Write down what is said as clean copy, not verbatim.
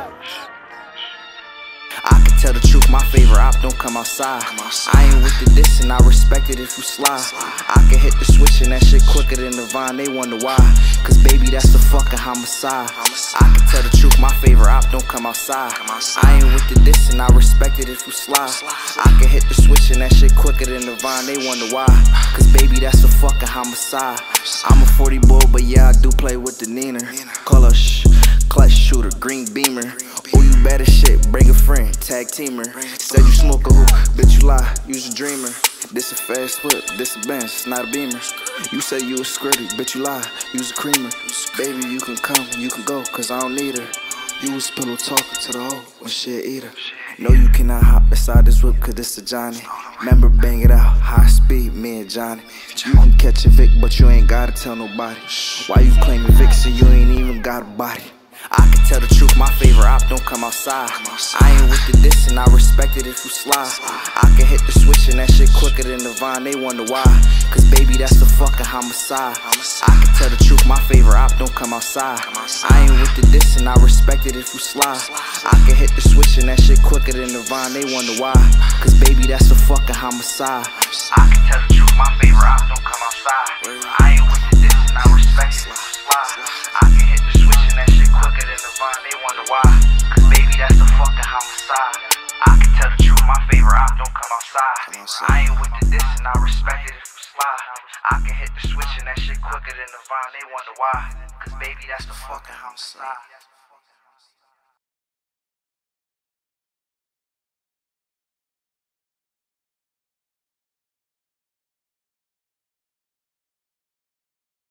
I can tell the truth, my favorite op don't come outside. I ain't with the diss and I respect it if you slide. I can hit the switch and that shit quicker than the vine, they wonder why. Cause baby, that's the fucking homicide. I can tell the truth, my favorite op don't come outside. I ain't with the diss and I respect it if you slide. I can hit the switch and that shit quicker than the vine, they wonder why. Cause baby, that's the fucking homicide. I'm a 40 bull, but yeah, I do play with the Neener. Call her clutch shooter, green beamer. Oh, you bad as shit, bring a friend, tag teamer. Said you smoke a hoop, bitch you lie, you's a dreamer. This a fast whip, this a Benz, it's not a Beamer. You say you a squirty, bitch you lie, you's a creamer. Baby, you can come, you can go, cause I don't need her. You was pillow talking to the hoe when shit eat her. No, you cannot hop inside this whip, cause this a Johnny. Remember, bang it out, high speed, me and Johnny. You can catch a Vic, but you ain't gotta tell nobody. Why you claiming Vic, so you ain't even got a body? I can tell the truth, my favorite op don't come outside. I ain't with the diss and I respect it if you slide. I can hit the switch and that shit quicker than the vine, they wonder why. Cause baby, that's the fucking homicide. I can tell the truth, my favorite op don't come outside. I ain't with the diss and I respect it if you slide. I can hit the switch and that shit quicker than the vine, they wonder why. Cause baby, that's the fucking homicide. I can tell the truth, my favorite op don't come outside. I ain't with the diss and I respect it if you slide. I can hit the switch and that shit quicker than the vine, they wonder why. Cause baby, that's the fucking homicide. I can tell the truth, my favorite op don't come outside. I ain't with the diss and I respect it if you slide. I can hit the switch and that shit quicker than the vine, they wonder why. Cause baby, that's the fucking homicide.